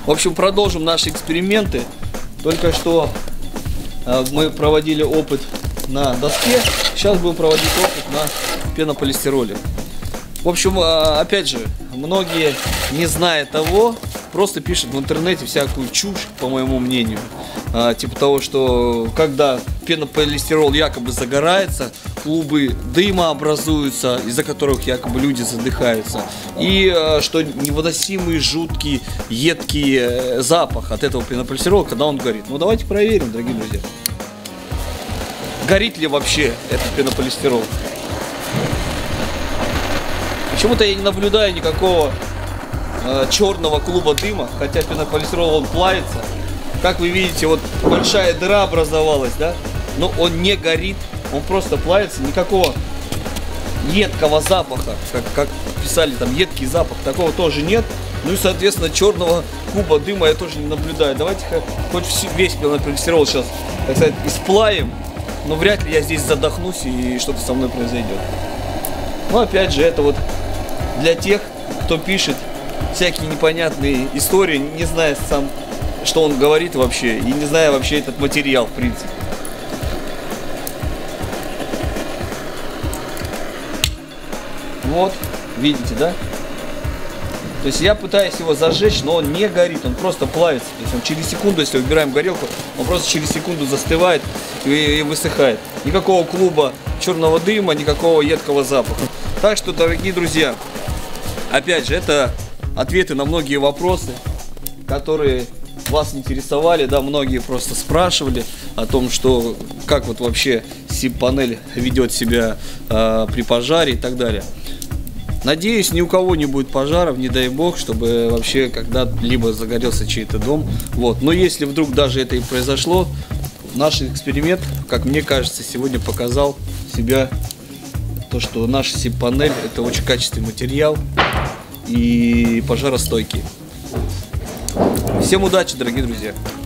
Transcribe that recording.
В общем, продолжим наши эксперименты. Только что мы проводили опыт на доске, сейчас будем проводить опыт на пенополистироле. В общем, опять же, многие, не зная того, просто пишут в интернете всякую чушь, по моему мнению. Типа того, что когда пенополистирол якобы загорается, клубы дыма образуются, из-за которых якобы люди задыхаются. И что невыносимый, жуткий, едкий запах от этого пенополистирола, когда он горит. Ну давайте проверим, дорогие друзья. Горит ли вообще этот пенополистирол? Почему-то я не наблюдаю никакого черного клуба дыма, хотя пенополистирол он плавится. Как вы видите, вот большая дыра образовалась, да? Но он не горит, он просто плавится, никакого едкого запаха, как писали там, едкий запах, такого тоже нет. Ну и, соответственно, черного клуба дыма я тоже не наблюдаю. Давайте хоть весь пенополистирол сейчас, так сказать, исплавим, но вряд ли я здесь задохнусь и что-то со мной произойдет. Но опять же, это вот для тех, кто пишет всякие непонятные истории, не зная сам, что он говорит вообще, и не зная вообще этот материал, в принципе. Вот, видите, да? То есть я пытаюсь его зажечь, но он не горит, он просто плавится. То есть он через секунду, если убираем горелку, он просто через секунду застывает и высыхает. Никакого клуба черного дыма, никакого едкого запаха. Так что, дорогие друзья, опять же, это ответы на многие вопросы, которые вас интересовали, да, многие просто спрашивали о том, что как вот вообще СИП-панель ведет себя при пожаре и так далее. Надеюсь, ни у кого не будет пожаров, не дай бог, чтобы вообще когда-либо загорелся чей-то дом. Вот. Но если вдруг даже это и произошло, наш эксперимент, как мне кажется, сегодня показал себя, то, что наша СИП-панель это очень качественный материал и пожаростойкий. Всем удачи, дорогие друзья!